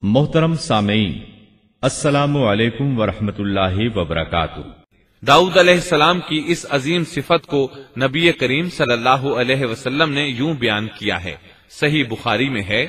محترم سامعین، السلام علیکم ورحمۃ اللہ وبرکاتہ۔ داؤد علیہ السلام کی اس عظیم صفت کو نبی کریم صلی اللہ علیہ وسلم نے یوں بیان کیا ہے، صحیح بخاری میں ہے،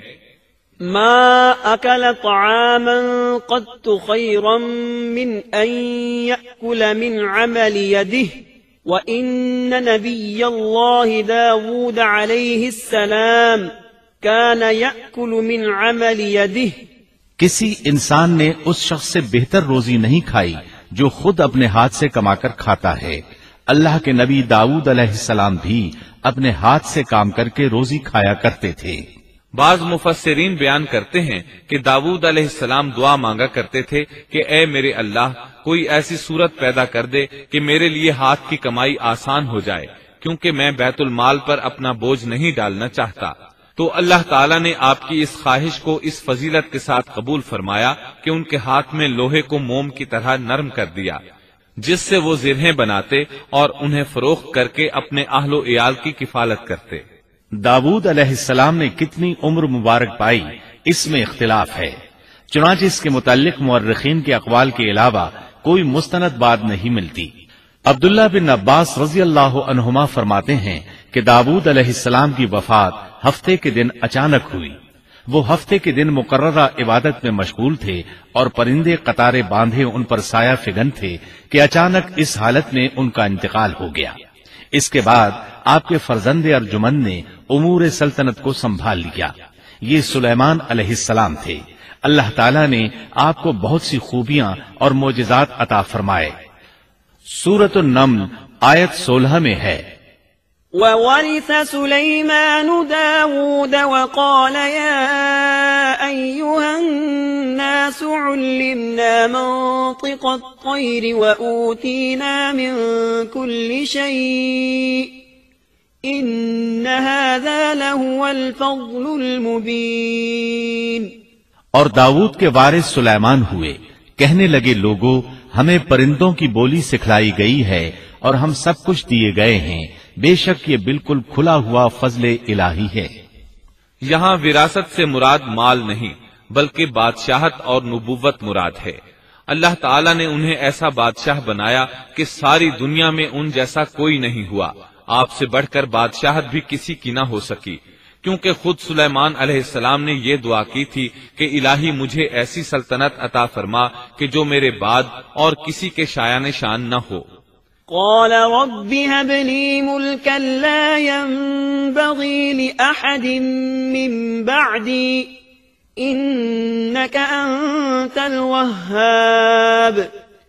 ما أكل طعاما قط خيرا من أن يأكل من عمل يده وإن نبي الله داود عليه السلام كان يأكل من عمل يده۔ کسی انسان نے اس شخص سے بہتر روزی نہیں کھائی جو خود اپنے ہاتھ سے کما کر کھاتا ہے۔ اللہ کے نبی داؤد علیہ السلام بھی اپنے ہاتھ سے کام کر کے روزی کھایا کرتے تھے۔ بعض مفسرین بیان کرتے ہیں کہ داؤد علیہ السلام دعا مانگا کرتے تھے کہ اے میرے اللہ، کوئی ایسی صورت پیدا کر دے کہ میرے لیے ہاتھ کی کمائی آسان ہو جائے، کیونکہ میں بیت المال پر اپنا بوجھ نہیں ڈالنا چاہتا۔ تو اللہ تعالیٰ نے آپ کی اس خواہش کو اس فضیلت کے ساتھ قبول فرمایا کہ ان کے ہاتھ میں لوہے کو موم کی طرح نرم کر دیا، جس سے وہ زرہیں بناتے اور انہیں فروخت کر کے اپنے اہل و عیال کی کفالت کرتے۔ داؤد علیہ السلام نے کتنی عمر مبارک پائی، اس میں اختلاف ہے، چنانچہ اس کے متعلق مورخین کے اقوال کے علاوہ کوئی مستند بات نہیں ملتی۔ عبداللہ بن عباس رضی اللہ عنہما فرماتے ہیں کہ داؤد علیہ السلام کی وفات ہفتے کے دن اچانک ہوئی۔ وہ ہفتے کے دن مقررہ عبادت میں مشغول تھے اور پرندے قطارے باندھے ان پر سایہ فگن تھے کہ اچانک اس حالت میں ان کا انتقال ہو گیا۔ اس کے بعد آپ کے فرزند ارجمند نے امور سلطنت کو سنبھال لیا۔ یہ سلیمان علیہ السلام تھے۔ اللہ تعالیٰ نے آپ کو بہت سی خوبیاں اور معجزات عطا فرمائے۔ سورۃ النمل آیت 16 میں ہے، وَوَرِثَ سُلَيْمَانُ دَاوُودَ وَقَالَ يَا أَيُّهَا النَّاسُ عُلِّمْنَا مَنطِقَ الطَّيْرِ وَأُوتِينَا مِن كُلِّ شَيْءٍ إِنَّ هَذَا لَهُوَ الْفَضْلُ الْمُبِينُ۔ اور داؤد کے وارث سلیمان ہوئے، کہنے لگے لوگوں، ہمیں پرندوں کی بولی سکھلائی گئی ہے اور ہم سب کچھ دیے گئے ہیں، بے شک یہ بالکل کھلا ہوا فضل الہی ہے۔ یہاں وراثت سے مراد مال نہیں بلکہ بادشاہت اور نبوت مراد ہے۔ اللہ تعالیٰ نے انہیں ایسا بادشاہ بنایا کہ ساری دنیا میں ان جیسا کوئی نہیں ہوا، آپ سے بڑھ کر بادشاہت بھی کسی کی نہ ہو سکی، کیونکہ خود سلیمان علیہ السلام نے یہ دعا کی تھی کہ الہی مجھے ایسی سلطنت عطا فرما کہ جو میرے بعد اور کسی کے شایان شان نہ ہو۔ قال رب هب لي ملكا لا ينبغي لأحد من بعدي إنك أنت الوهاب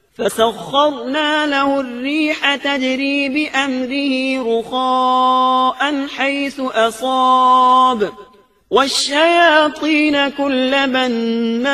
فسخرنا له الريح تجري بأمره رخاء حيث أصاب والشياطين كل بناء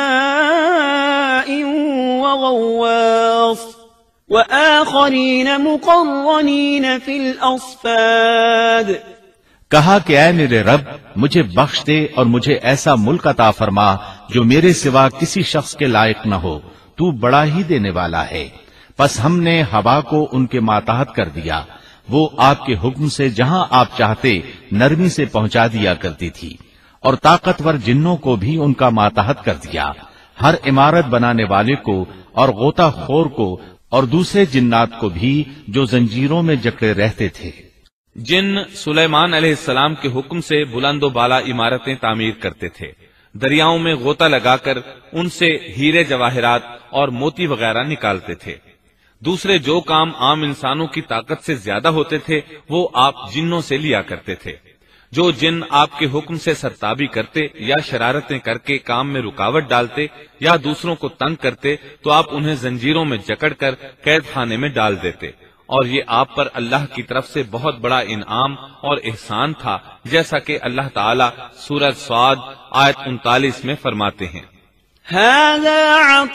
وغواص وآخرین مقرنین فی الأصفاد۔ کہا کہ اے میرے رب، مجھے بخش دے اور مجھے ایسا ملک عطا فرما جو میرے سوا کسی شخص کے لائق نہ ہو، تو بڑا ہی دینے والا ہے۔ پس ہم نے ہوا کو ان کے ماتحت کر دیا، وہ آپ کے حکم سے جہاں آپ چاہتے نرمی سے پہنچا دیا کرتی تھی، اور طاقتور جنوں کو بھی ان کا ماتحت کر دیا، ہر عمارت بنانے والے کو اور غوطہ خور کو اور دوسرے جنات کو بھی جو زنجیروں میں جکڑے رہتے تھے۔ جن سلیمان علیہ السلام کے حکم سے بلند و بالا عمارتیں تعمیر کرتے تھے، دریاؤں میں غوطہ لگا کر ان سے ہیرے جواہرات اور موتی وغیرہ نکالتے تھے۔ دوسرے جو کام عام انسانوں کی طاقت سے زیادہ ہوتے تھے وہ آپ جنوں سے لیا کرتے تھے۔ جو جن آپ کے حکم سے سرتابی کرتے یا شرارتیں کر کے کام میں رکاوٹ ڈالتے یا دوسروں کو تنگ کرتے تو آپ انہیں زنجیروں میں جکڑ کر قید خانے میں ڈال دیتے، اور یہ آپ پر اللہ کی طرف سے بہت بڑا انعام اور احسان تھا، جیسا کہ اللہ تعالیٰ سورہ صاد آیت 39 میں فرماتے ہیں، هذا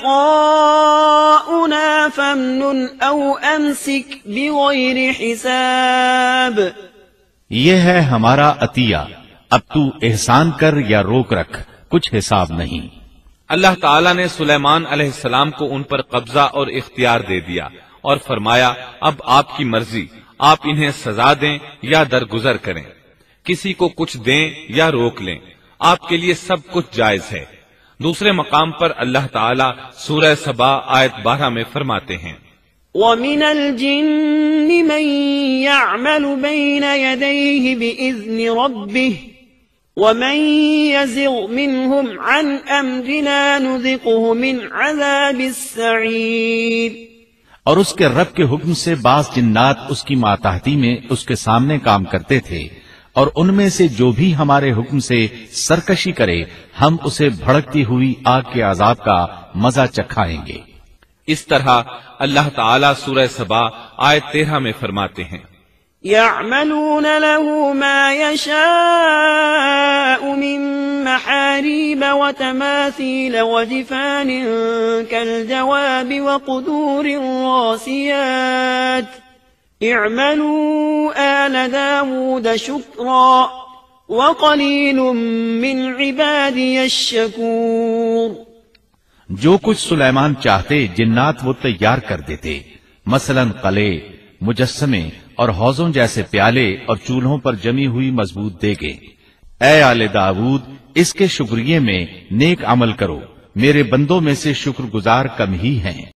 عطاؤنا فامنن او امسك بغیر حساب۔ یہ ہے ہمارا عطیہ، اب تو احسان کر یا روک رکھ، کچھ حساب نہیں۔ اللہ تعالیٰ نے سلیمان علیہ السلام کو ان پر قبضہ اور اختیار دے دیا اور فرمایا اب آپ کی مرضی، آپ انہیں سزا دیں یا درگزر کریں، کسی کو کچھ دیں یا روک لیں، آپ کے لیے سب کچھ جائز ہے۔ دوسرے مقام پر اللہ تعالی سورہ سبا آیت 12 میں فرماتے ہیں وَمِنَ الْجِنِّ مَن يَعْمَلُ بَيْنَ يَدَيْهِ بِإِذْنِ رَبِّهِ وَمَن يَزِغْ مِنْهُمْ عَنْ أَمْرِنَا نُذِقْهُ مِنْ عَذَابِ السَّعِيرِ اور اس کے رب کے حکم سے بعض جنات اس کی ماتحتی میں اس کے سامنے کام کرتے تھے، اور ان میں سے جو بھی ہمارے حکم سے سرکشی کرے ہم اسے بھڑکتی ہوئی آگ کے عذاب کا مزہ چکھائیں گے۔ اس طرح اللہ تعالی سورہ سبا آیت 13 میں فرماتے ہیں يَعْمَلُونَ لَهُ مَا يَشَاءُ مِن مَّحَارِيبَ وَتَمَاثِيلَ وَجِفَانٍ كَالْجَوَابِ وَقُدُورٍ رَّاسِيَاتٍ اعْمَلُوا آلَ دَاوُودَ شُكْرًا وَقَلِيلٌ مِّنْ عِبَادِيَ الشَّكُورُ۔ جو کچھ سلیمان چاہتے جنات وہ تیار کر دیتے، مثلاً قلعے، مجسمے اور حوضوں جیسے پیالے اور چولہوں پر جمی ہوئی مضبوط دیگیں۔ اے آل داود، اس کے شکریے میں نیک عمل کرو، میرے بندوں میں سے شکر گزار کم ہی ہیں۔